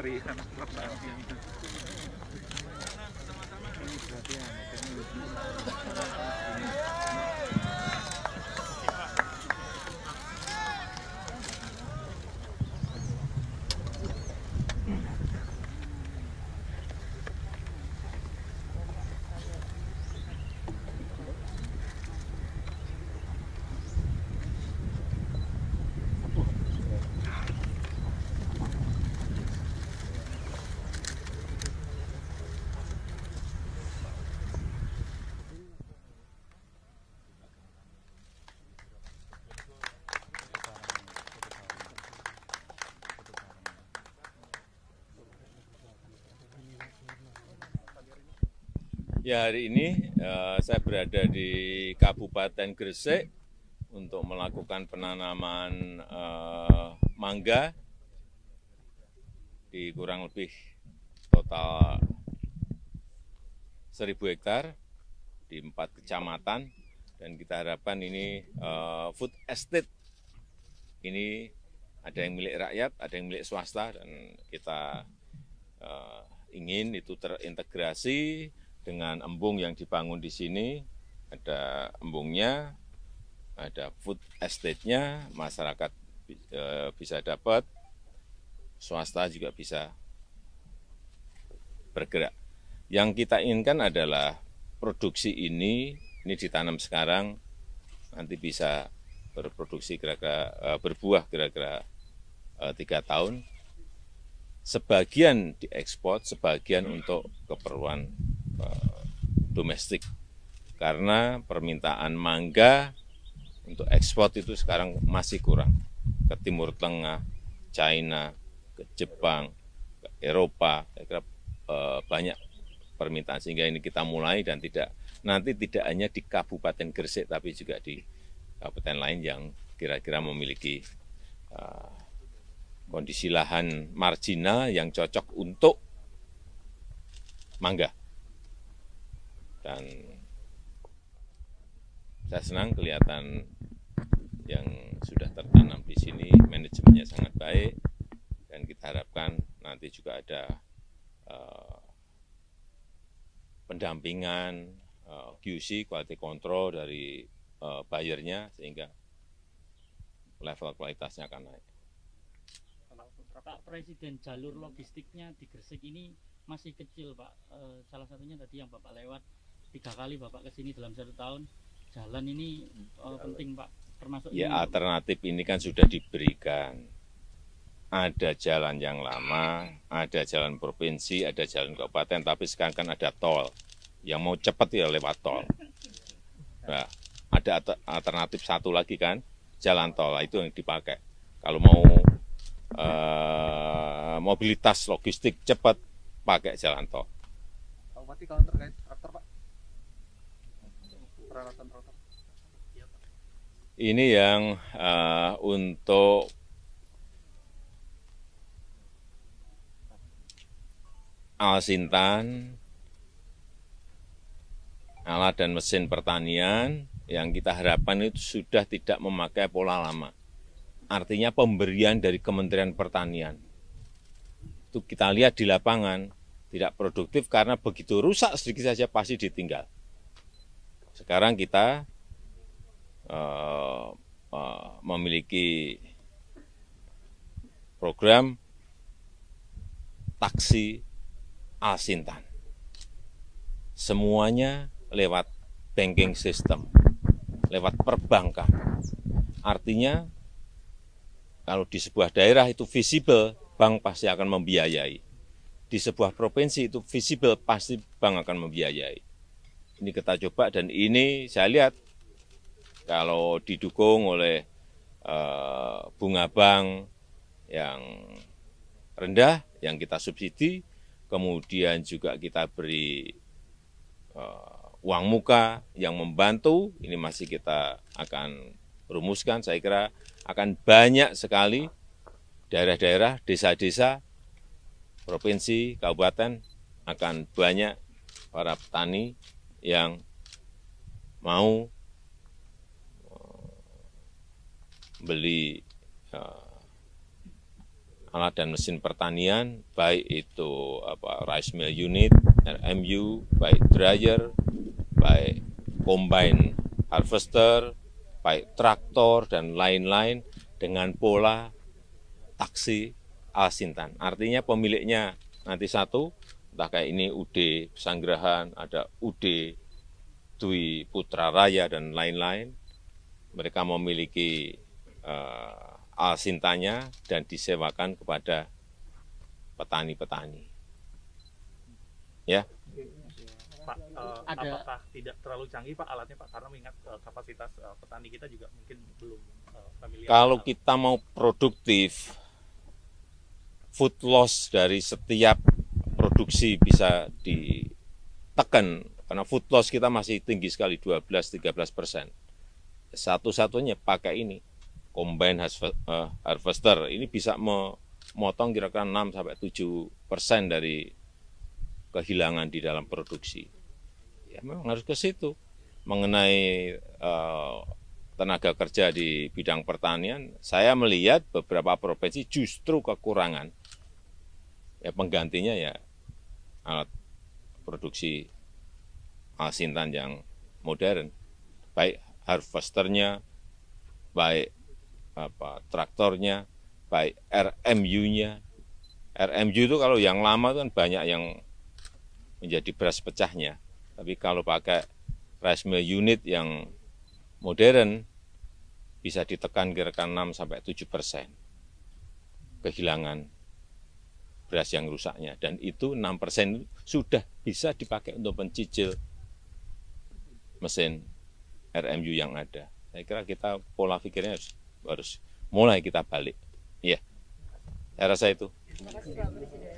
Menteri anak pertanian itu. Ini berarti Ya, hari ini saya berada di Kabupaten Gresik untuk melakukan penanaman mangga di kurang lebih total 1.000 hektar di 4 kecamatan, dan kita harapkan ini food estate ini ada yang milik rakyat, ada yang milik swasta, dan kita ingin itu terintegrasi dengan embung yang dibangun di sini. Ada embungnya, ada food estate-nya, masyarakat bisa dapat, swasta juga bisa bergerak. Yang kita inginkan adalah produksi ini ditanam sekarang, nanti bisa berproduksi kira-kira berbuah kira-kira 3 tahun. Sebagian diekspor, sebagian untuk keperluan domestik, karena permintaan mangga untuk ekspor itu sekarang masih kurang ke Timur Tengah, China, ke Jepang, ke Eropa. Saya kira banyak permintaan, sehingga ini kita mulai, dan nanti tidak hanya di Kabupaten Gresik tapi juga di kabupaten lain yang kira-kira memiliki kondisi lahan marginal yang cocok untuk mangga. Dan saya senang kelihatan yang sudah tertanam di sini manajemennya sangat baik, dan kita harapkan nanti juga ada pendampingan QC, quality control dari buyernya, sehingga level kualitasnya akan naik. Pak Presiden, jalur logistiknya di Gresik ini masih kecil, Pak. Salah satunya tadi yang Bapak lewat 3 kali Bapak ke sini dalam 1 tahun. Jalan ini penting, Pak. Termasuk ya, ini, alternatif ini kan sudah diberikan. Ada jalan yang lama, ada jalan provinsi, ada jalan kabupaten, tapi sekarang kan ada tol. Yang mau cepat ya lewat tol. Nah, ada alternatif satu lagi kan, jalan tol, itu yang dipakai. Kalau mau mobilitas logistik cepat, pakai jalan tol. Pak Bupati, kalau terkait traktor, Pak, peralatan traktor. Ini yang untuk Alsintan, alat dan mesin pertanian, yang kita harapkan itu sudah tidak memakai pola lama. Artinya pemberian dari Kementerian Pertanian. Itu kita lihat di lapangan, tidak produktif karena begitu rusak sedikit saja pasti ditinggal. Sekarang kita memiliki program taksi Alsintan. Semuanya lewat banking system, lewat perbankan. Artinya kalau di sebuah daerah itu visible, bank pasti akan membiayai. Di sebuah provinsi itu visible, pasti bank akan membiayai. Ini kita coba, dan ini saya lihat kalau didukung oleh bunga bank yang rendah, yang kita subsidi, kemudian juga kita beri uang muka yang membantu, ini masih kita akan rumuskan. Saya kira akan banyak sekali daerah-daerah, desa-desa, provinsi, kabupaten, akan banyak para petani yang mau beli alat dan mesin pertanian, baik itu rice mill unit, RMU, baik dryer, baik combine harvester, baik traktor dan lain-lain dengan pola taksi Al-Sintan. Artinya pemiliknya nanti satu, entah kayak ini UD Pesanggerahan, ada UD Dwi Putra Raya dan lain-lain. Mereka memiliki Al-Sintanya dan disewakan kepada petani-petani. Ya. Pak, Ada- apakah tidak terlalu canggih Pak alatnya Pak? Karena mengingat kapasitas petani kita juga mungkin belum familiar. Kalau kita mau produktif, food loss dari setiap produksi bisa ditekan, karena food loss kita masih tinggi sekali, 12-13%. Satu-satunya pakai ini, combine harvester, ini bisa memotong kira-kira 6-7% dari kehilangan di dalam produksi. Ya memang harus ke situ. Mengenai tenaga kerja di bidang pertanian, saya melihat beberapa provinsi justru kekurangan. Ya penggantinya ya alat produksi Al-Sintan yang modern, baik harvesternya, baik traktornya, baik RMU-nya. RMU itu kalau yang lama itu kan banyak yang menjadi beras pecahnya. Tapi kalau pakai rice mill unit yang modern, bisa ditekan kira-kira 6-7% kehilangan beras yang rusaknya. Dan itu 6% sudah bisa dipakai untuk mencicil mesin RMU yang ada. Saya kira kita pola pikirnya harus mulai kita balik. Iya, saya rasa itu. Terima kasih Pak Presiden.